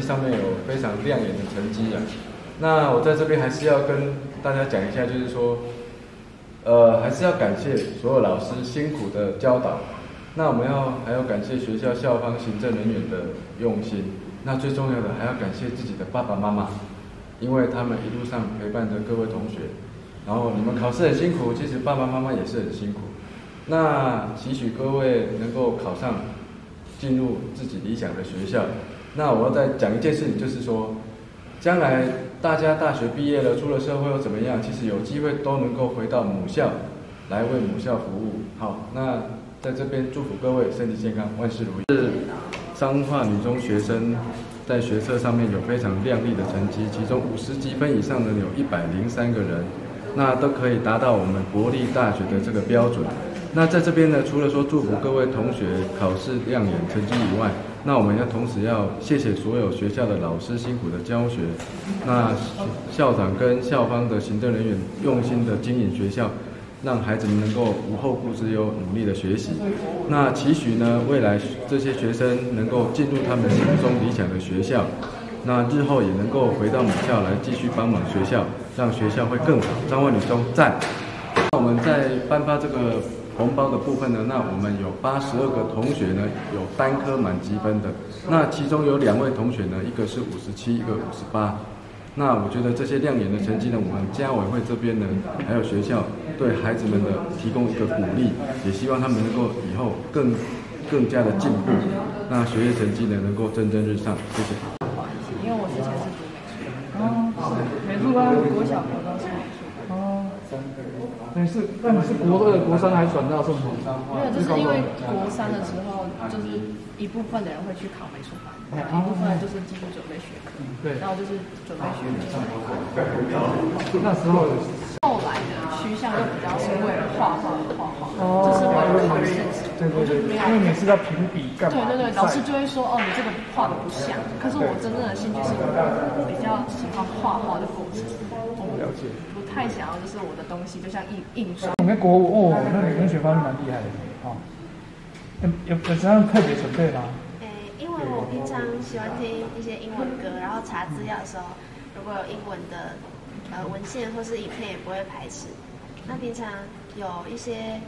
绩上面有非常亮眼的成绩啊。那我在这边还是要跟大家讲一下，就是说，还是要感谢所有老师辛苦的教导。那我们还要感谢学校校方行政人员的用心。那最重要的还要感谢自己的爸爸妈妈，因为他们一路上陪伴着各位同学。然后你们考试很辛苦，其实爸爸妈妈也是很辛苦。那期许各位能够考上，进入自己理想的学校。那我要再讲一件事情，就是说，将来大家大学毕业了，出了社会又怎么样？其实有机会都能够回到母校，来为母校服务。好，那在这边祝福各位身体健康，万事如意。是彰化女中学生在学测上面有非常亮丽的成绩，其中50几分以上的有103个人，那都可以达到我们国立大学的这个标准。那在这边呢，除了说祝福各位同学考试亮眼成绩以外，那我们同时要谢谢所有学校的老师辛苦的教学，那校长跟校方的行政人员用心的经营学校，让孩子们能够无后顾之忧，努力的学习。那期许呢，未来这些学生能够进入他们心中理想的学校，那日后也能够回到母校来继续帮忙学校，让学校会更好。彰化女中赞！那我们在颁发这个红包的部分呢，那我们有82个同学呢有单科满积分的，那其中有2位同学呢，一个是57，一个58。那我觉得这些亮眼的成绩呢，我们家委会这边呢，还有学校对孩子们的提供一个鼓励，也希望他们能够以后更加的进步，那学业成绩呢能够蒸蒸日上。谢谢。 因为我之前是读美术，美术班，国小、国中是美术。哦， 那你是国2、国3还转到圣统？ 没有，就是因为国3的时候，就是一部分的人会去考美术班，一部分人就是继续准备学科。 对， 然后就是准备学美术。 那时候后来的趋向就比较是为了画画而画画，就是为了考试。 对，因为每次要评比干嘛？ 对，老师就会说哦，你这个画的不像。可是我真正的兴趣是我比较喜欢画画的过程，我了解， 不太想要就是我的东西就像印刷。 你跟国5哦，那你文学方面蛮厉害的哦。有这样特别准备吗？ 因为我平常喜欢听一些英文歌，然后查资料的时候，如果有英文的文献或是影片，也不会排斥。那平常有一些。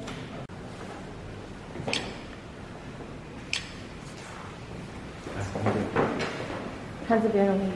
看这边容易。